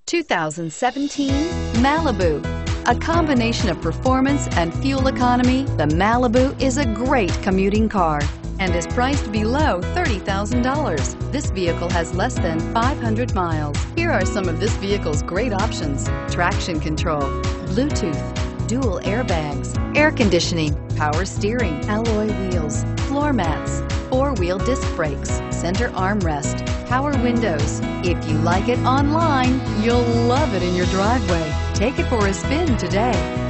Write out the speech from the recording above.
2017 Malibu. A combination of performance and fuel economy, the Malibu is a great commuting car and is priced below $30,000. This vehicle has less than 500 miles. Here are some of this vehicle's great options: traction control, Bluetooth, dual airbags, air conditioning, power steering, alloy wheels, floor mats, four-wheel disc brakes, center armrest, power windows. If you like it online, you'll love it in your driveway. Take it for a spin today.